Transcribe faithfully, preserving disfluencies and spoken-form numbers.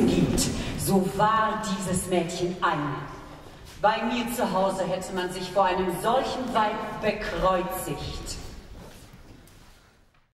gibt, so war dieses Mädchen eine. Bei mir zu Hause hätte man sich vor einem solchen Weib bekreuzigt.